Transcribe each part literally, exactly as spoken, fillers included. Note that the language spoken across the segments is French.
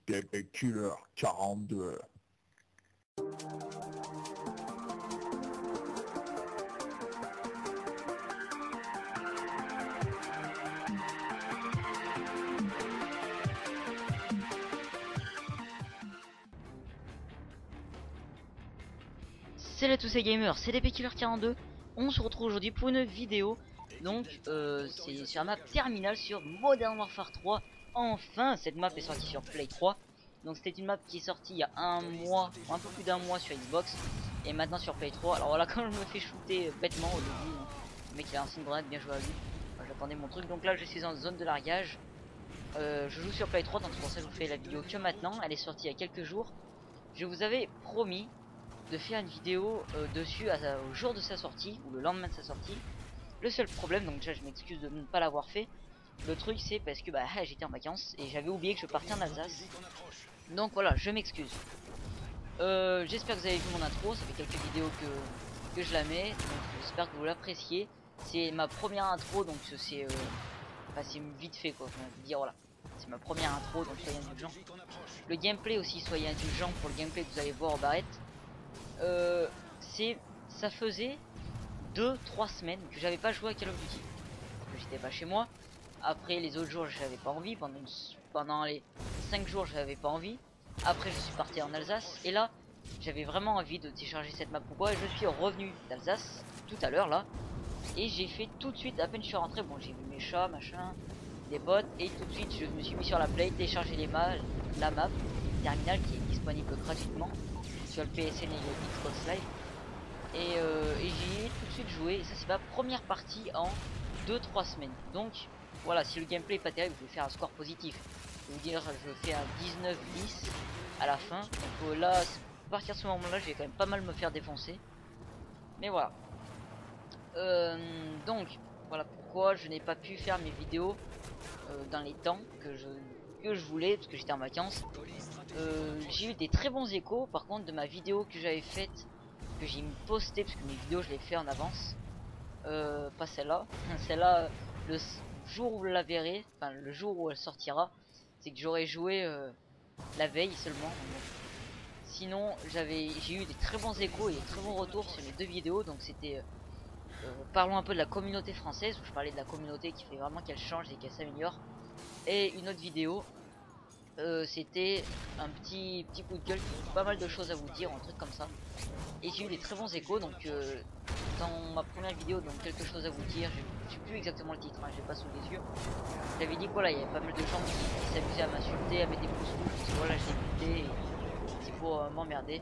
T P Killer quarante-deux. Salut à tous les gamers, c'est T P Killer quarante-deux. On se retrouve aujourd'hui pour une vidéo. Donc euh, c'est sur la map Terminal sur Modern Warfare trois. Enfin, cette map est sortie sur Play trois. Donc c'était une map qui est sortie il y a un mois, un peu plus d'un mois sur Xbox. Et maintenant sur Play trois. Alors voilà, quand je me fais shooter bêtement au début, hein, le mec il a lancé une grenade, bien joué à lui. Enfin, j'attendais mon truc. Donc là je suis en zone de largage. euh, Je joue sur Play trois, donc c'est pour ça que je vous fais la vidéo que maintenant. Elle est sortie il y a quelques jours. Je vous avais promis de faire une vidéo euh, dessus à, au jour de sa sortie ou le lendemain de sa sortie. Le seul problème, donc déjà je m'excuse de ne pas l'avoir fait. Le truc c'est parce que bah j'étais en vacances et j'avais oublié que je partais en Alsace. Donc voilà, je m'excuse. Euh, J'espère que vous avez vu mon intro, ça fait quelques vidéos que, que je la mets. Donc j'espère que vous l'appréciez. C'est ma première intro, donc c'est euh, enfin, c'est vite fait quoi. Enfin, je veux dire voilà. C'est ma première intro, donc soyez indulgents. Le gameplay aussi, soyez indulgents pour le gameplay que vous allez voir au barrette. Euh, c'est ça faisait deux trois semaines que j'avais pas joué à Call of Duty, que j'étais pas chez moi. Après les autres jours j'avais pas envie, pendant une, pendant les cinq jours j'avais pas envie. Après je suis parti en Alsace et là j'avais vraiment envie de télécharger cette map. Pourquoi? Et je suis revenu d'Alsace tout à l'heure là et j'ai fait tout de suite, à peine je suis rentré, bon j'ai vu mes chats machin, des potes, et tout de suite je me suis mis sur la play, télécharger les maps, la map Terminal qui est disponible gratuitement sur le P S N et le Xbox Live. Et, euh, et j'y ai tout de suite joué. Et ça c'est ma première partie en deux trois semaines. Donc voilà, si le gameplay est pas terrible, je vais faire un score positif. Je vais vous dire, je fais un dix-neuf dix à la fin. Donc euh, là, à partir de ce moment là, je vais quand même pas mal me faire défoncer. Mais voilà. Euh, donc voilà pourquoi je n'ai pas pu faire mes vidéos euh, dans les temps que je, que je voulais, parce que j'étais en vacances. Euh, j'ai eu des très bons échos par contre de ma vidéo que j'avais faite, que j'ai posté, parce que mes vidéos je les fais en avance. Euh, pas celle-là. Celle-là, le jour où vous la verrez, enfin le jour où elle sortira, c'est que j'aurais joué euh, la veille seulement. Sinon j'avais j'ai eu des très bons échos et des très bons retours sur les deux vidéos. Donc c'était euh, parlons un peu de la communauté française, où je parlais de la communauté qui fait vraiment qu'elle change et qu'elle s'améliore. Et une autre vidéo, Euh, c'était un petit petit coup de gueule, pas mal de choses à vous dire, un truc comme ça. Et j'ai eu des très bons échos. Donc euh, dans ma première vidéo, donc quelque chose à vous dire, je sais plus exactement le titre, hein, j'ai pas sous les yeux. J'avais dit que voilà, il y avait pas mal de gens qui, qui s'amusaient à m'insulter, à mettre des pouces rouges, parce que voilà, j'ai buté et c'est pour euh, m'emmerder.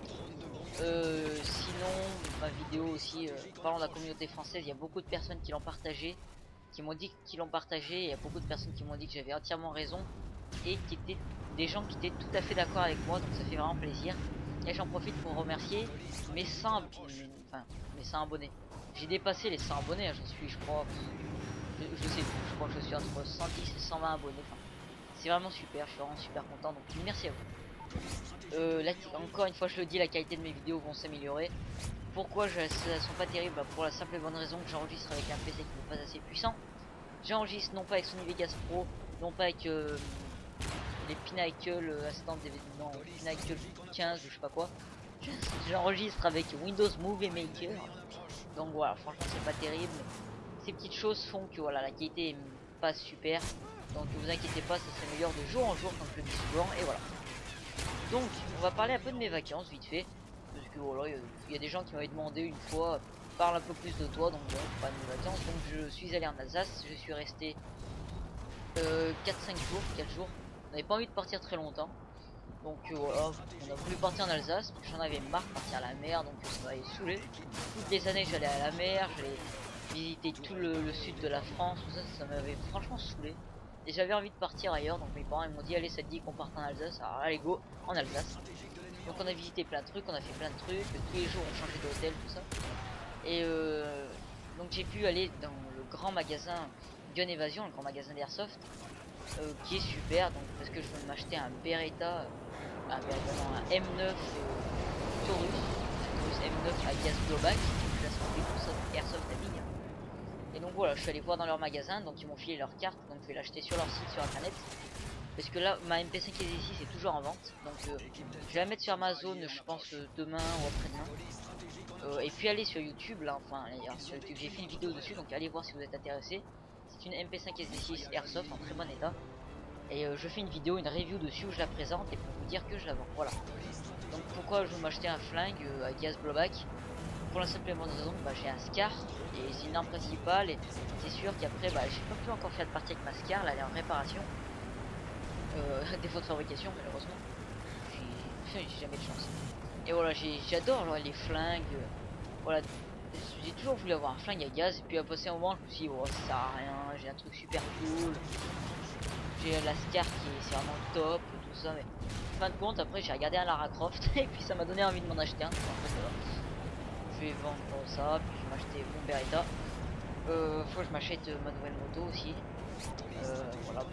Euh, sinon, ma vidéo aussi, euh, parlant de la communauté française, il y a beaucoup de personnes qui l'ont partagé, qui m'ont dit qu'ils l'ont partagé, et il y a beaucoup de personnes qui m'ont dit que j'avais entièrement raison, et qui étaient des gens qui étaient tout à fait d'accord avec moi, donc ça fait vraiment plaisir. Et j'en profite pour remercier mes cent, enfin, mes cent abonnés. J'ai dépassé les cent abonnés, hein, j'en suis, je crois, je, je sais plus, je crois que je suis entre cent dix et cent vingt abonnés. Enfin, c'est vraiment super, je suis vraiment super content, donc merci à vous. Euh, là, encore une fois, je le dis, la qualité de mes vidéos vont s'améliorer. Pourquoi je, elles sont pas terribles? Bah, pour la simple et bonne raison que j'enregistre avec un P C qui n'est pas assez puissant. J'enregistre non pas avec Sony Vegas Pro, non pas avec euh, les Pinnacle euh, assistants d'événements, Pinnacle quinze ou je sais pas quoi. J'enregistre avec Windows Movie Maker. Donc voilà, franchement c'est pas terrible. Ces petites choses font que voilà, la qualité est pas super. Donc ne vous inquiétez pas, ça s'améliore de jour en jour comme je le dis souvent. Et voilà. Donc on va parler un peu de mes vacances vite fait. Parce que voilà, il y, y a des gens qui m'avaient demandé une fois, parle un peu plus de toi. Donc bon, pas de mes vacances. Donc je suis allé en Alsace, je suis resté euh, quatre cinq jours, quatre jours. On n'avait pas envie de partir très longtemps. Donc euh, voilà, on a voulu partir en Alsace parce que j'en avais marre de partir à la mer, donc ça m'avait saoulé. Toutes les années j'allais à la mer, j'allais visiter tout le, le sud de la France, tout ça, ça m'avait franchement saoulé. Et j'avais envie de partir ailleurs, donc mes parents ils m'ont dit allez, ça te dit qu'on parte en Alsace, alors allez go en Alsace. Donc on a visité plein de trucs, on a fait plein de trucs, tous les jours on changeait d'hôtel, tout ça. Et euh, donc j'ai pu aller dans le grand magasin Gun Evasion, le grand magasin d'Airsoft, euh, qui est super, donc parce que je veux m'acheter un Beretta, euh, un Beretta, non, un M neuf euh, Taurus, Taurus M neuf à gaz global, qui classe tout ça, Airsoft à ligne. Et donc voilà, je suis allé voir dans leur magasin, donc ils m'ont filé leur carte, donc je vais l'acheter sur leur site sur internet. parce que là ma M P cinq ici est toujours en vente, donc euh, je vais la mettre sur Amazon, je pense euh, demain ou après-demain. Euh, et puis allez sur YouTube là, enfin alors, sur YouTube j'ai fait une vidéo dessus, donc allez voir si vous êtes intéressé. C'est une M P cinq S D six Airsoft en très bon état. Et euh, je fais une vidéo, une review dessus où je la présente et pour vous dire que je la vends. Voilà. Donc pourquoi je veux m'acheter un flingue euh, à gaz blowback? Pour la simple et bonne raison que bah, j'ai un SCAR et c'est une arme principale et c'est sûr qu'après bah, j'ai pas pu encore faire de partie avec ma SCAR, là elle est en réparation. Euh, défaut de fabrication malheureusement. J'ai jamais de chance. Et voilà, j'adore les flingues. Euh, voilà, j'ai toujours voulu avoir un flingue à gaz et puis à passer un moment je me suis dit oh ça sert à rien, j'ai un truc super cool. J'ai la SCAR qui est c'est vraiment top, tout ça, mais en fin de compte après j'ai regardé un Lara Croft et puis ça m'a donné envie de m'en acheter un. En fait, voilà. Je vais vendre ça, puis je vais m'acheter mon Beretta. Euh, faut que je m'achète ma nouvelle moto aussi. Euh, voilà.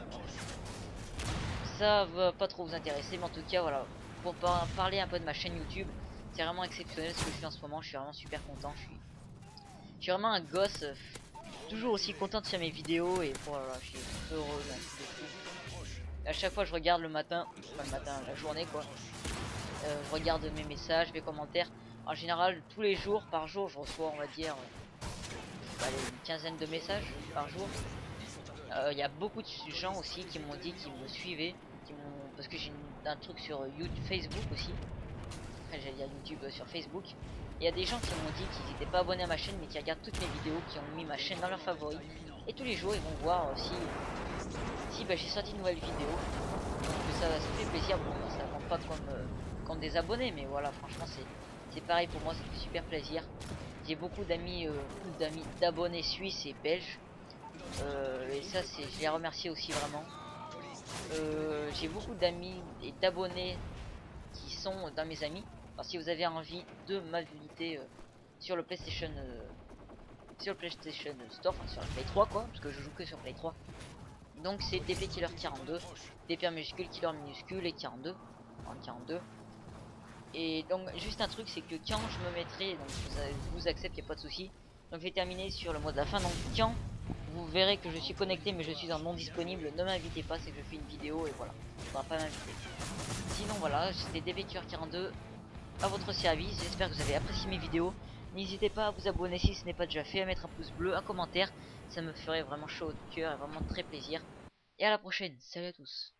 Ça va pas trop vous intéresser, mais en tout cas voilà. Pour par parler un peu de ma chaîne YouTube, c'est vraiment exceptionnel ce que je fais en ce moment. Je suis vraiment super content. Je suis, je suis vraiment un gosse, euh, toujours aussi content de faire mes vidéos et voilà, je suis heureux. Là, à chaque fois je regarde le matin, enfin le matin, la journée quoi. Euh, je regarde mes messages, mes commentaires. En général, tous les jours, par jour, je reçois, on va dire, euh, allez, une quinzaine de messages par jour. Il euh, y a beaucoup de gens aussi qui m'ont dit qu'ils me suivaient, qui m'ont, parce que j'ai un truc sur YouTube, Facebook aussi. Enfin, j'allais dire YouTube euh, sur Facebook. Il y a des gens qui m'ont dit qu'ils n'étaient pas abonnés à ma chaîne, mais qui regardent toutes mes vidéos, qui ont mis ma chaîne dans leurs favoris. Et tous les jours, ils vont voir euh, si, si bah, j'ai sorti une nouvelle vidéo. Donc ça, ça fait plaisir. Bon, ça compte pas comme, euh, comme des abonnés, mais voilà, franchement, c'est c'est pareil pour moi, ça fait super plaisir. J'ai beaucoup d'amis, euh, d'amis, d'abonnés suisses et belges. Euh, et ça, c'est, je les remercie aussi vraiment. Euh, j'ai beaucoup d'amis et d'abonnés qui sont dans mes amis. Alors si vous avez envie de m'inviter euh, sur le PlayStation, euh, sur le PlayStation Store, enfin sur le Play trois quoi, parce que je joue que sur Play trois. Donc c'est D P Killer quarante-deux, D P minuscule, Killer minuscule et quarante-deux, en quarante-deux. Et donc juste un truc, c'est que quand je me mettrai, donc je vous accepte, il n'y a pas de souci. Donc je vais terminer sur le mot de la fin. Donc quand vous verrez que je suis connecté mais je suis en non disponible, ne m'invitez pas, c'est que je fais une vidéo et voilà, on ne pourra pas m'inviter. Sinon voilà, c'était D B Killer quarante-deux à votre service, j'espère que vous avez apprécié mes vidéos. N'hésitez pas à vous abonner si ce n'est pas déjà fait, à mettre un pouce bleu, un commentaire, ça me ferait vraiment chaud au cœur et vraiment très plaisir. Et à la prochaine, salut à tous.